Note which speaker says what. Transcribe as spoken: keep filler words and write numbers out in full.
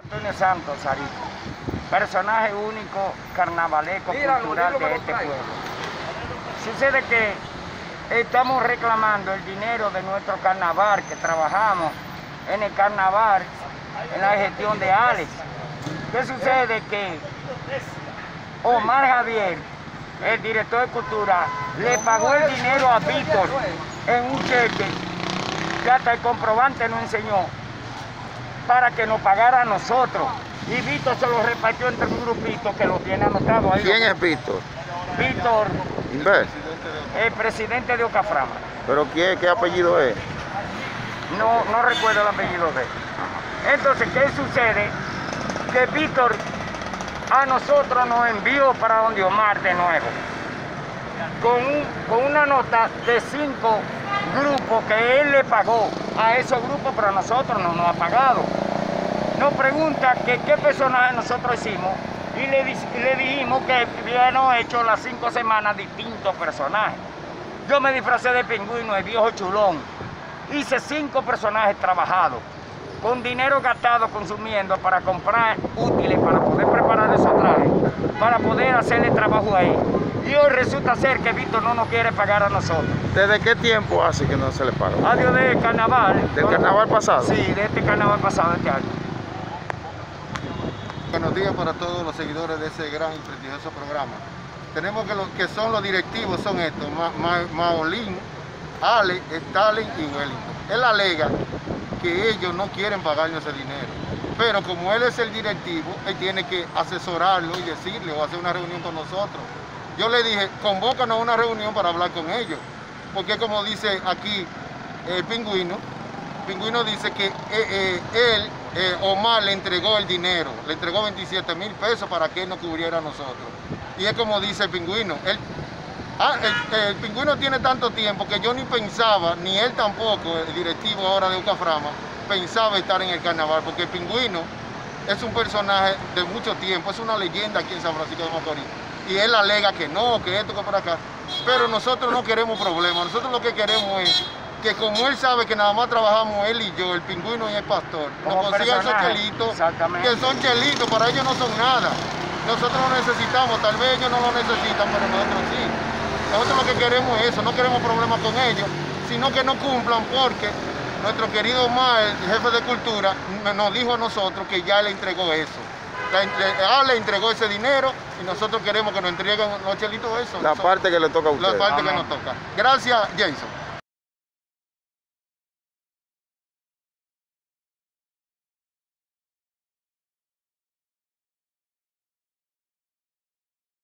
Speaker 1: Antonio Santos, Sarito, personaje único, carnavalesco, cultural de este pueblo. Sucede que estamos reclamando el dinero de nuestro carnaval, que trabajamos en el carnaval, en la gestión de Alex. ¿Qué sucede? Que Omar Javier, el director de cultura, le pagó el dinero a Víctor en un cheque que hasta el comprobante nos enseñó para que nos pagara a nosotros. Y Víctor se lo repartió entre un grupito que lo tiene anotado ahí.
Speaker 2: ¿Quién es Víctor?
Speaker 1: Víctor,
Speaker 2: Inver.
Speaker 1: el presidente de Ocaframa.
Speaker 2: ¿Pero quién, qué apellido es?
Speaker 1: No, no recuerdo el apellido de él. Entonces, ¿qué sucede? Que Víctor a nosotros nos envió para donde Omar de nuevo, con, un, con una nota de cinco grupos que él le pagó a esos grupos, pero a nosotros no nos ha pagado. Nos pregunta que qué personaje nosotros hicimos y le, le dijimos que habíamos hecho las cinco semanas distintos personajes. Yo me disfracé de Pingüino, el viejo chulón. Hice cinco personajes trabajados, con dinero gastado consumiendo para comprar útiles, para poder preparar esos trajes, para poder hacerle trabajo ahí. Y hoy resulta ser que Víctor no nos quiere pagar a nosotros.
Speaker 2: ¿Desde qué tiempo hace que no se le paga?
Speaker 1: Adiós del carnaval.
Speaker 2: ¿Del carnaval pasado?
Speaker 1: Sí, de este carnaval pasado, de este año.
Speaker 3: Buenos días para todos los seguidores de ese gran y prestigioso programa. Tenemos que los que son los directivos son estos, Ma Ma Maolín, Ale, Stalin y Wellington. Él alega que ellos no quieren pagarnos ese dinero, pero como él es el directivo, él tiene que asesorarlo y decirle o hacer una reunión con nosotros. Yo le dije, convócanos a una reunión para hablar con ellos, porque como dice aquí el Pingüino, Pingüino dice que eh, eh, él, eh, Omar, le entregó el dinero, le entregó veintisiete mil pesos para que él nos cubriera a nosotros. Y es como dice el Pingüino, él, ah, el, el Pingüino tiene tanto tiempo que yo ni pensaba, ni él tampoco, el directivo ahora de Ocaframa, pensaba estar en el carnaval, porque el Pingüino es un personaje de mucho tiempo, es una leyenda aquí en San Francisco de Macorís. Y él alega que no, que esto, que por acá. Pero nosotros no queremos problemas, nosotros lo que queremos es que como él sabe que nada más trabajamos él y yo, el Pingüino y el Pastor, nos consigan esos chelitos, que son chelitos, para ellos no son nada. Nosotros lo necesitamos, tal vez ellos no lo necesitan, pero nosotros sí. Nosotros lo que queremos es eso, no queremos problemas con ellos, sino que no cumplan, porque nuestro querido Omar, el jefe de cultura, nos dijo a nosotros que ya le entregó eso. Ah, le entregó ese dinero y nosotros queremos que nos entreguen los chelitos eso.
Speaker 2: La parte que le toca a ustedes.
Speaker 3: La parte que nos toca. Gracias, Jason.